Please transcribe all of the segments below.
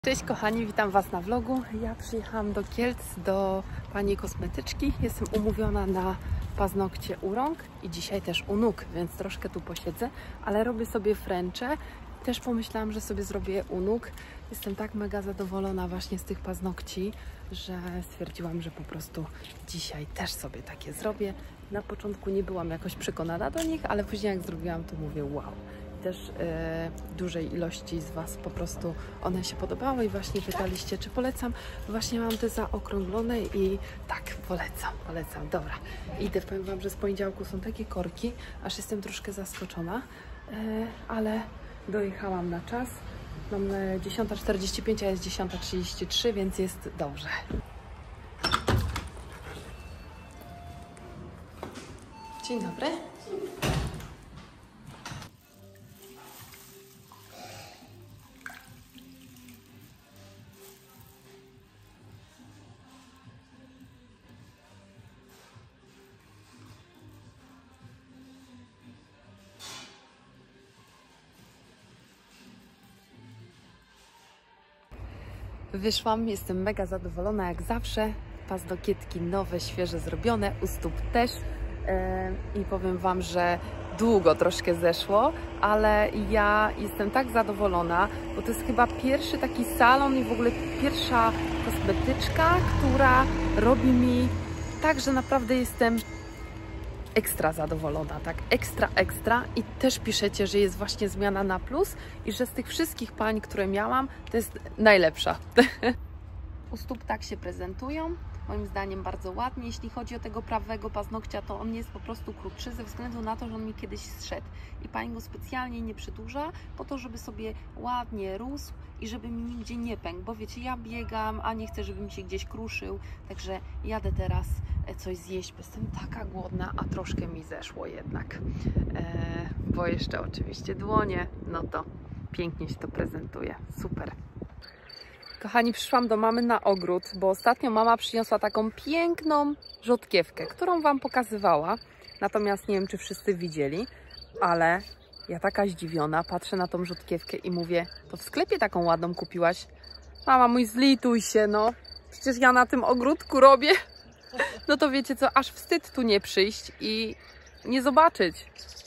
Cześć kochani, witam Was na vlogu. Ja przyjechałam do Kielc, do pani kosmetyczki. Jestem umówiona na paznokcie u rąk i dzisiaj też u nóg, więc troszkę tu posiedzę, ale robię sobie fręcze. Też pomyślałam, że sobie zrobię je u nóg. Jestem tak mega zadowolona właśnie z tych paznokci, że stwierdziłam, że po prostu dzisiaj też sobie takie zrobię. Na początku nie byłam jakoś przekonana do nich, ale później jak zrobiłam, to mówię wow. Też dużej ilości z Was po prostu one się podobały i właśnie pytaliście, czy polecam. Właśnie mam te zaokrąglone i tak, polecam. Dobra, idę, powiem Wam, że z poniedziałku są takie korki, aż jestem troszkę zaskoczona, ale dojechałam na czas. Mam 10:45, a jest 10:33, więc jest dobrze. Dzień dobry. Wyszłam, jestem mega zadowolona jak zawsze. Paznokietki nowe, świeże zrobione, u stóp też. I powiem Wam, że długo troszkę zeszło, ale ja jestem tak zadowolona, bo to jest chyba pierwszy taki salon i w ogóle pierwsza kosmetyczka, która robi mi tak, że naprawdę jestem ekstra zadowolona, tak ekstra i też piszecie, że jest właśnie zmiana na plus i że z tych wszystkich pań, które miałam, to jest najlepsza. U stóp tak się prezentują, moim zdaniem bardzo ładnie. Jeśli chodzi o tego prawego paznokcia, to on jest po prostu krótszy ze względu na to, że on mi kiedyś zszedł i pani go specjalnie nie przedłuża po to, żeby sobie ładnie rósł i żeby mi nigdzie nie pękł, bo wiecie, ja biegam, a nie chcę, żeby mi się gdzieś kruszył, także jadę teraz coś zjeść, bo jestem taka głodna, a troszkę mi zeszło jednak, bo jeszcze oczywiście dłonie, no to pięknie się to prezentuje, super. Kochani, przyszłam do mamy na ogród, bo ostatnio mama przyniosła taką piękną rzodkiewkę, którą Wam pokazywała, natomiast nie wiem, czy wszyscy widzieli, ale ja taka zdziwiona patrzę na tą rzodkiewkę i mówię, to w sklepie taką ładną kupiłaś? Mama mój, zlituj się, no, przecież ja na tym ogródku robię. No to wiecie co, aż wstyd tu nie przyjść i nie zobaczyć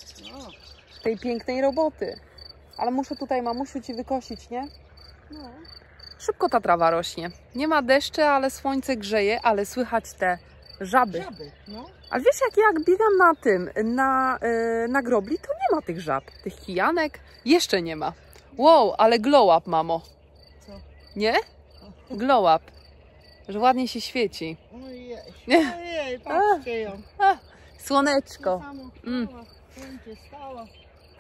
tej pięknej roboty. Ale muszę tutaj, mamusiu, Ci wykosić, nie? No. Szybko ta trawa rośnie. Nie ma deszczy, ale słońce grzeje, ale słychać te żaby. No. A wiesz, jak biegam na tym, na grobli, to nie ma tych żab. Tych kijanek jeszcze nie ma. Wow, ale glow up, mamo. Co? Nie? Glow up. Że ładnie się świeci. Ojej, patrzcie ją. Słoneczko. Stała.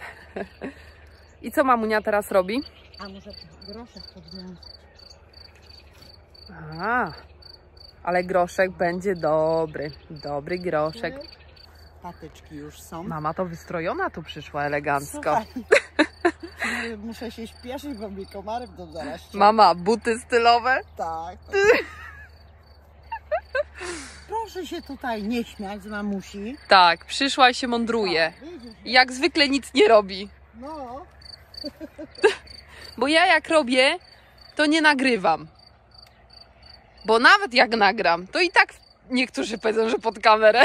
I co mamunia teraz robi? A może groszek podwiązać? Ale groszek będzie dobry. Dobry groszek. Patyczki już są. Mama to wystrojona tu przyszła elegancko. Słuchaj, muszę się śpieszyć, bo mi komary będą zaraz ściągnąć. Mama, buty stylowe? Tak. Proszę się tutaj nie śmiać z mamusi. Tak, przyszła i się mądruje. Tak, widzisz? Jak zwykle nic nie robi. No. Bo ja jak robię, to nie nagrywam. Bo nawet jak nagram, to i tak niektórzy powiedzą, że pod kamerę.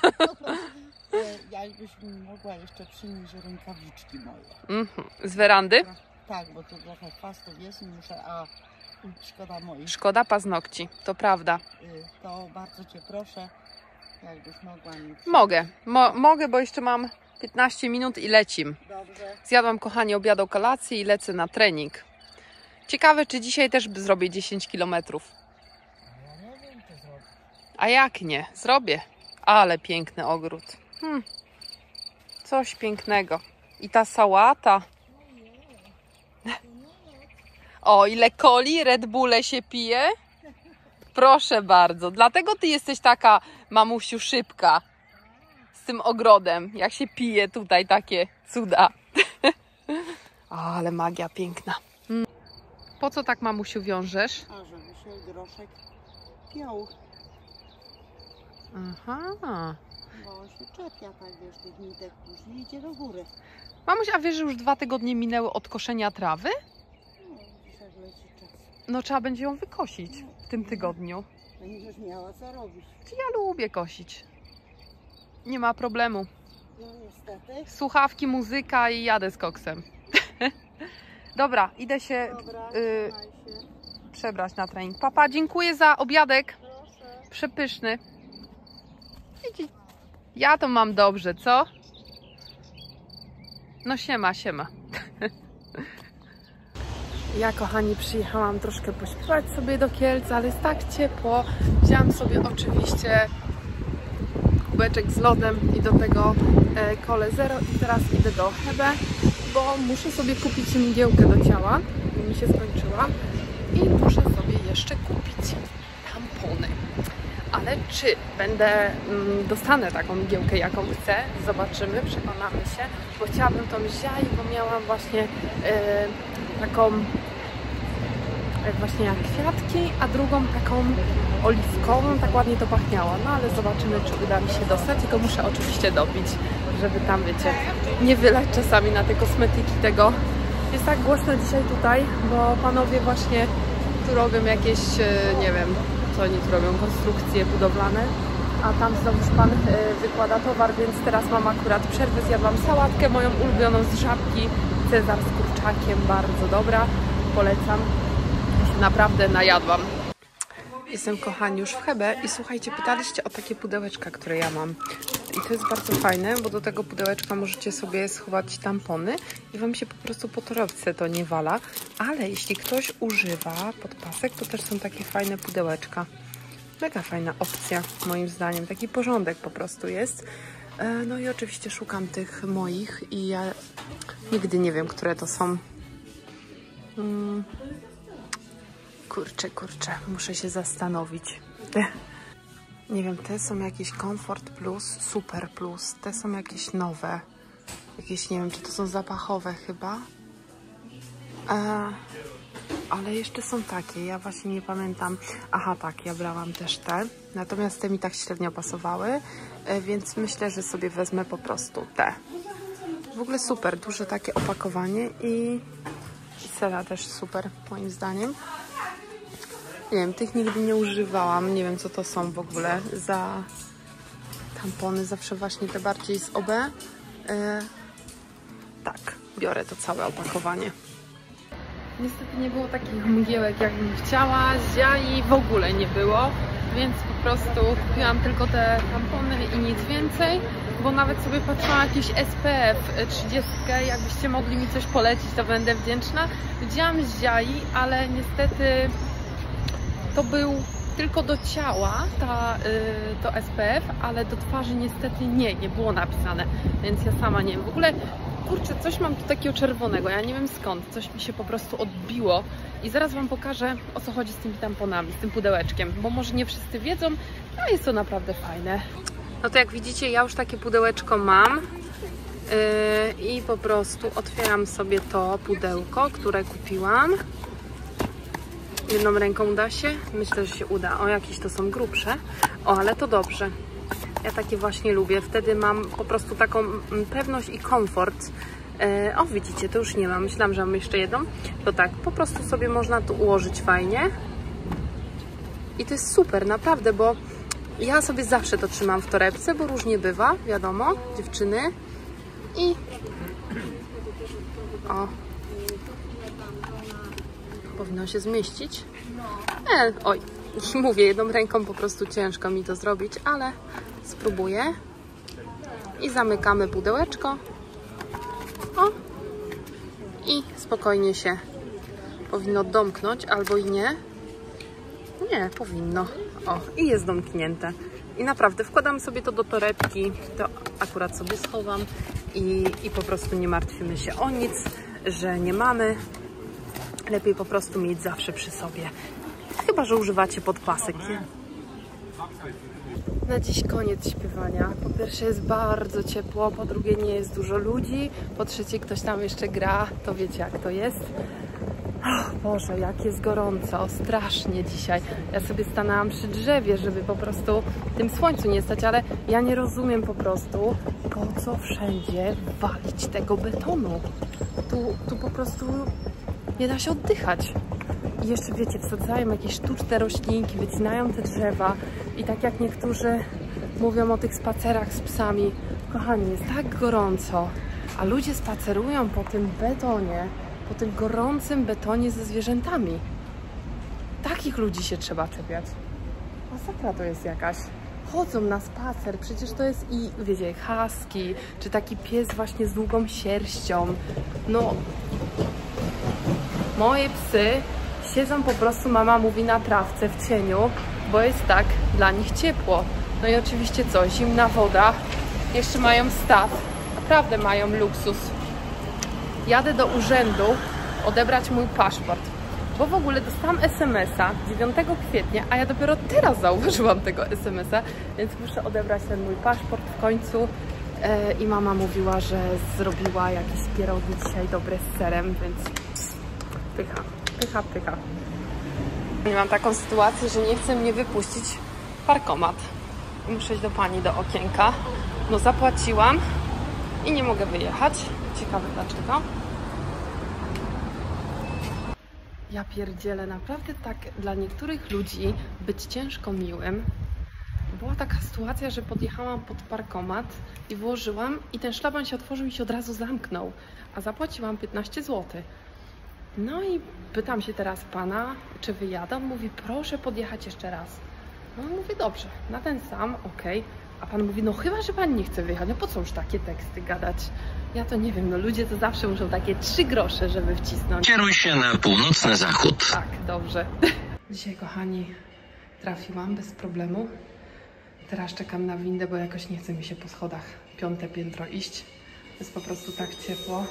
Jakbyś mi mogła jeszcze przynieść rękawiczki moje. Z werandy? Tak, bo tu trochę chwastów jest i muszę, a szkoda moich. Szkoda paznokci, to prawda. To bardzo Cię proszę, jakbyś mogła mi przynieść. Mogę, mogę, bo jeszcze mam 15 minut i lecim. Dobrze. Zjadłam, kochani, obiad, kolację i lecę na trening. Ciekawe, czy dzisiaj też zrobię 10 km. Ja nie wiem, czy zrobię. A jak nie? Zrobię. Ale piękny ogród. Coś pięknego. I ta sałata. O, ile coli, Red Bulle się pije. Proszę bardzo. Dlatego Ty jesteś taka, mamusiu, szybka. Z tym ogrodem. Jak się pije tutaj takie cuda. O, ale magia piękna. Po co tak, mamusiu, wiążesz? A żeby się groszek piął. Aha. Bo on się czepia, tak wiesz, tych nitek później idzie do góry. Mamuś, a wiesz, że już 2 tygodnie minęły od koszenia trawy? No, widzisz, jak leci czas. No trzeba będzie ją wykosić w tym tygodniu. Będziesz miała co robić. Ja lubię kosić. Nie ma problemu. No niestety. Słuchawki, muzyka i jadę z koksem. Dobra, idę się, Dobra, przebrać na trening. Papa, dziękuję za obiadek. proszę. Przepyszny. Ja to mam dobrze, co? No siema, siema. Ja, kochani, przyjechałam troszkę pośpiewać sobie do Kielc, ale jest tak ciepło. Wzięłam sobie oczywiście kubeczek z lodem i do tego Cole Zero i teraz idę do Hebe, bo muszę sobie kupić mgiełkę do ciała, mi się skończyła i muszę sobie jeszcze kupić tampony. Ale czy dostanę taką mgiełkę, jaką chcę, zobaczymy, przekonamy się, bo chciałabym tą ziai, bo miałam właśnie taką właśnie jak kwiatki, a drugą taką oliwkową, tak ładnie to pachniało. No ale zobaczymy, czy uda mi się dostać, tylko muszę oczywiście dopić, żeby tam, wiecie, nie wylać czasami na te kosmetyki tego. Jest tak głośno dzisiaj tutaj, bo panowie właśnie tu robią jakieś, nie wiem, co oni tu robią, konstrukcje budowlane, a tam znowuż pan wykłada towar, więc teraz mam akurat przerwę, zjadłam sałatkę moją ulubioną z żabki, Cezar z kurczakiem, bardzo dobra, polecam. Ja się naprawdę najadłam. Jestem, kochani, już w Hebe i słuchajcie, pytaliście o takie pudełeczka, które ja mam. I to jest bardzo fajne, bo do tego pudełeczka możecie sobie schować tampony i wam się po prostu po torebce to nie wala. Ale jeśli ktoś używa podpasek, to też są takie fajne pudełeczka. Mega fajna opcja, moim zdaniem. Taki porządek po prostu jest. No i oczywiście szukam tych moich i ja nigdy nie wiem, które to są. Kurczę, muszę się zastanowić. Nie wiem, te są jakieś Comfort Plus, Super Plus, te są jakieś nowe. Jakieś, nie wiem, czy to są zapachowe chyba. Ale jeszcze są takie, ja właśnie nie pamiętam. Aha, tak, ja brałam też te. Natomiast te mi tak średnio pasowały, więc myślę, że sobie wezmę po prostu te. W ogóle super, duże takie opakowanie i cena też super, moim zdaniem. Nie wiem, tych nigdy nie używałam, nie wiem, co to są w ogóle za tampony, zawsze właśnie te bardziej z OB. Tak, biorę to całe opakowanie. Niestety nie było takich mgiełek, jakbym chciała, z ziai w ogóle nie było, więc po prostu kupiłam tylko te tampony i nic więcej, bo nawet sobie patrzyłam jakieś SPF 30, jakbyście mogli mi coś polecić, to będę wdzięczna. Wzięłam z ziai, ale niestety to był tylko do ciała to SPF, ale do twarzy niestety nie było napisane, więc ja sama nie wiem. W ogóle, kurczę, coś mam tu takiego czerwonego, ja nie wiem skąd, coś mi się po prostu odbiło i zaraz wam pokażę, o co chodzi z tymi tamponami, z tym pudełeczkiem, bo może nie wszyscy wiedzą, a jest to naprawdę fajne. No to jak widzicie, ja już takie pudełeczko mam i po prostu otwieram sobie to pudełko, które kupiłam. Jedną ręką da się? Myślę, że się uda. O, jakieś to są grubsze. O, ale to dobrze. Ja takie właśnie lubię. Wtedy mam po prostu taką pewność i komfort. O, widzicie, to już nie mam. Myślałam, że mam jeszcze jedną. To tak, po prostu sobie można tu ułożyć fajnie. I to jest super, naprawdę, bo ja sobie zawsze to trzymam w torebce, bo różnie bywa, wiadomo, dziewczyny. I... O. Powinno się zmieścić. Oj, mówię, jedną ręką po prostu ciężko mi to zrobić, ale spróbuję. I zamykamy pudełeczko. O! I spokojnie się powinno domknąć, albo i nie. Nie, powinno. O, i jest domknięte. I naprawdę wkładam sobie to do torebki, to akurat sobie schowam i po prostu nie martwimy się o nic, że nie mamy. Lepiej po prostu mieć zawsze przy sobie. Chyba że używacie podpasek. Na dziś koniec śpiewania. Po pierwsze jest bardzo ciepło, po drugie nie jest dużo ludzi, po trzecie ktoś tam jeszcze gra, to wiecie jak to jest. Oh, Boże, jak jest gorąco, strasznie dzisiaj. Ja sobie stanęłam przy drzewie, żeby po prostu w tym słońcu nie stać, ale ja nie rozumiem po prostu, po co wszędzie walić tego betonu. Tu po prostu nie da się oddychać. I jeszcze wiecie, wsadzają jakieś sztuczne roślinki, wycinają te drzewa i tak jak niektórzy mówią o tych spacerach z psami, kochani, jest tak gorąco, a ludzie spacerują po tym betonie, po tym gorącym betonie ze zwierzętami. Takich ludzi się trzeba czepiać. Masakra to jest jakaś. Chodzą na spacer, przecież to jest i, wiecie, husky, czy taki pies właśnie z długą sierścią. No, moje psy siedzą po prostu, mama mówi, na trawce w cieniu, bo jest tak dla nich ciepło. No i oczywiście co, zimna woda, jeszcze mają staw, naprawdę mają luksus. Jadę do urzędu odebrać mój paszport, bo w ogóle dostałam SMS-a 9 kwietnia, a ja dopiero teraz zauważyłam tego SMS-a, więc muszę odebrać ten mój paszport w końcu. I mama mówiła, że zrobiła jakieś pierogi dzisiaj dobre z serem, więc pycha, pycha, pycha. I mam taką sytuację, że nie chce mnie wypuścić parkomat. Muszę iść do pani do okienka. No zapłaciłam i nie mogę wyjechać. Ciekawe dlaczego. Ja pierdzielę, naprawdę tak dla niektórych ludzi być ciężko miłym. Była taka sytuacja, że podjechałam pod parkomat i włożyłam i ten szlaban się otworzył i się od razu zamknął, a zapłaciłam 15 zł. No i pytam się teraz pana, czy wyjadę? On mówi, proszę podjechać jeszcze raz. No mówię, dobrze, na ten sam, okej. A pan mówi, no chyba, że pan nie chce wyjechać, no po co już takie teksty gadać? Ja to nie wiem, no ludzie to zawsze muszą takie 3 grosze, żeby wcisnąć. Kieruj się na północny zachód. Tak, dobrze. Dzisiaj, kochani, trafiłam bez problemu. Teraz czekam na windę, bo jakoś nie chce mi się po schodach 5. piętro iść. Jest po prostu tak ciepło.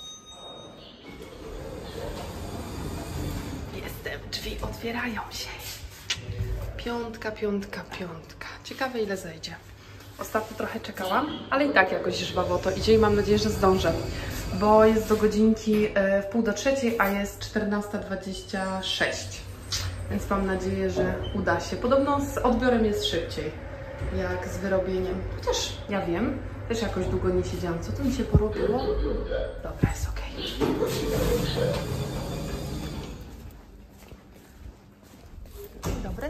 Jestem, drzwi otwierają się. 5, 5, 5. Ciekawe, ile zejdzie. Ostatnio trochę czekałam, ale i tak jakoś żwawo to idzie i mam nadzieję, że zdążę. Bo jest do godzinki w 2:45, a jest 14:26. Więc mam nadzieję, że uda się. Podobno z odbiorem jest szybciej, jak z wyrobieniem. Chociaż ja wiem, też jakoś długo nie siedziałam. Co tu mi się porobiło? Dobra, jest ok. Dzień dobry.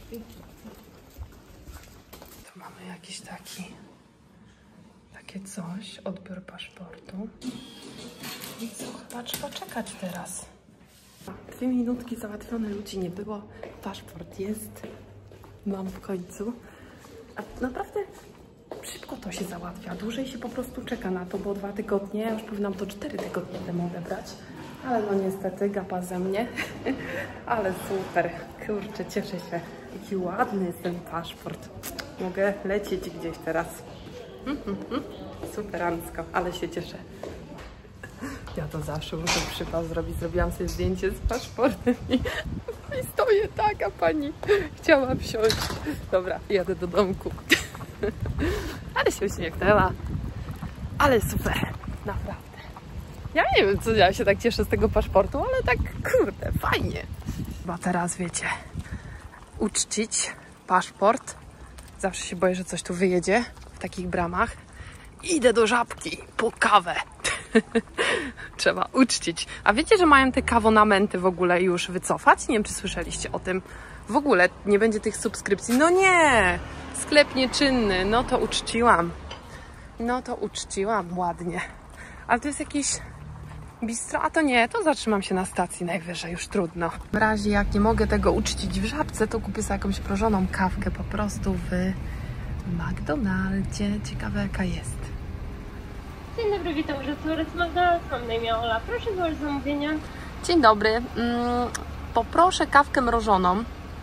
Tu mamy jakiś takie coś, odbiór paszportu. I co, chyba trzeba czekać teraz. 2 minutki załatwione, ludzi nie było. Paszport jest. Mam w końcu. A naprawdę szybko to się załatwia. Dłużej się po prostu czeka na to, bo 2 tygodnie, ja już powinnam to 4 tygodnie temu odebrać. Ale no niestety, gapa ze mnie. Ale super. Kurczę, cieszę się. Jaki ładny jest ten paszport. Mogę lecieć gdzieś teraz. Superancko, ale się cieszę. Ja to zawsze muszę przypał zrobić. Zrobiłam sobie zdjęcie z paszportem i stoję tak, a pani chciała wsiąść. Dobra, jadę do domku. Ale się uśmiechnęła. Ale super, naprawdę. Ja nie wiem, co ja się tak cieszę z tego paszportu, ale tak, kurde, fajnie. Chyba teraz, wiecie, uczcić paszport. Zawsze się boję, że coś tu wyjedzie w takich bramach. Idę do Żabki po kawę. Trzeba uczcić. A wiecie, że mają te kawonamenty w ogóle już wycofać? Nie wiem, czy słyszeliście o tym. W ogóle nie będzie tych subskrypcji. No nie! Sklep nieczynny. No to uczciłam. No to uczciłam ładnie. Ale to jest jakieś bistro. A to nie, to zatrzymam się na stacji najwyżej. Już trudno. W razie jak nie mogę tego uczcić w Żabce, to kupię sobie jakąś mrożoną kawkę po prostu w McDonaldzie. Ciekawe, jaka jest. Dzień dobry, witam w restauracji McDonald's. Mam na imię Ola. Proszę złożyć zamówienia. Dzień dobry. Poproszę kawkę mrożoną.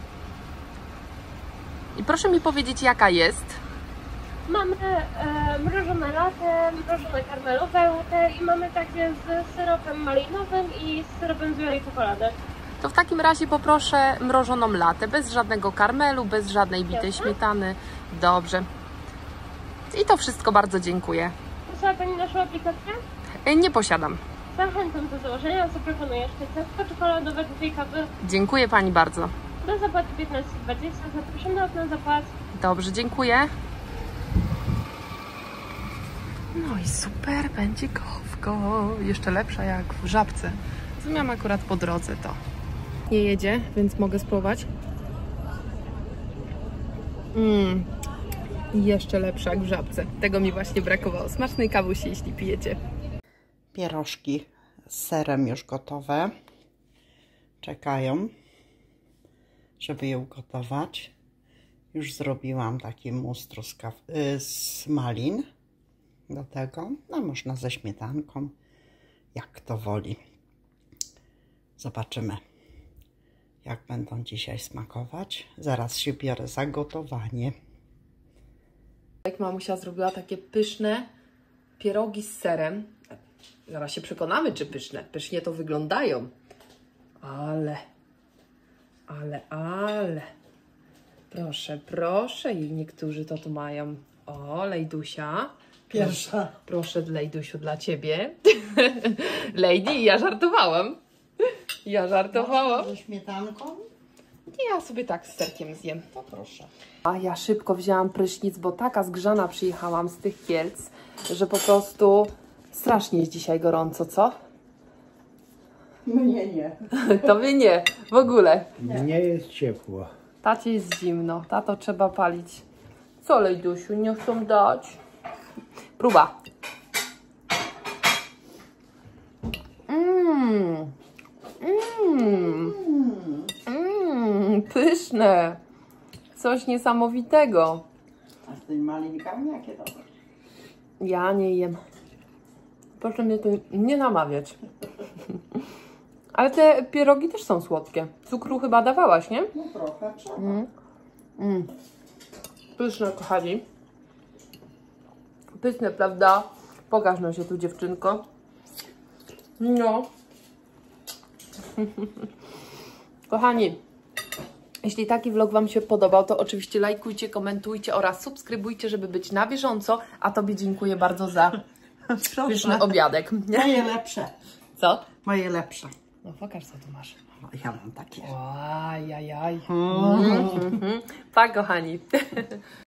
I proszę mi powiedzieć, jaka jest. Mamy mrożone latte, mrożone karmelowe latte i mamy takie z syropem malinowym i z syropem z białej czekolady. To w takim razie poproszę mrożoną latę, bez żadnego karmelu, bez żadnej bitej śmietany. Dobrze. I to wszystko, bardzo dziękuję. Posiada Pani naszą aplikację? Nie posiadam. Zachęcam do założenia, zaproponuję jeszcze ciastko czekoladowe, 2 kawy. Dziękuję Pani bardzo. Do zapłaty 15:20, zapraszam na okno zapłat. Dobrze, dziękuję. No i super, będzie kawka. Jeszcze lepsza jak w Żabce. Zmiałam akurat po drodze to. Nie jedzie, więc mogę spróbować. Jeszcze lepsze jak w Żabce. Tego mi właśnie brakowało. Smacznej kawusi, jeśli pijecie. Pierożki z serem już gotowe. Czekają, żeby je ugotować. Już zrobiłam taki mus z malin do tego. No można ze śmietanką, jak kto woli. Zobaczymy, jak będą dzisiaj smakować. Zaraz się biorę za gotowanie. Jak mamusia zrobiła takie pyszne pierogi z serem. Zaraz się przekonamy, czy pyszne. Pysznie to wyglądają. Ale. Proszę, proszę. I niektórzy to tu mają. O, Lejdusia. Pierwsza. Proszę, Lejdusiu, dla Ciebie. Lady, ja żartowałam. Ze śmietanką? Ja sobie tak z serkiem zjem. To proszę. A ja szybko wzięłam prysznic, bo taka zgrzana przyjechałam z tych Kielc, że po prostu strasznie jest dzisiaj gorąco, co? Mnie nie. Tobie nie, w ogóle. Nie jest ciepło. Tacie jest zimno, tato trzeba palić. Co, Lejdusiu, nie chcą dać? Próba. Pyszne. Coś niesamowitego. A z tymi malinkami jakie dobre? Ja nie jem. Proszę mnie tu nie namawiać. Ale te pierogi też są słodkie. Cukru chyba dawałaś, nie? No trochę trzeba. Pyszne, kochani. Pyszne, prawda? Pokaż nam się tu, dziewczynko. No. Kochani, jeśli taki vlog Wam się podobał, to oczywiście lajkujcie, komentujcie oraz subskrybujcie, żeby być na bieżąco. A Tobie dziękuję bardzo za pyszny obiadek. Moje lepsze. Co? Moje lepsze. No pokaż, co tu masz. Ja mam takie. Ajajaj. Pa, kochani.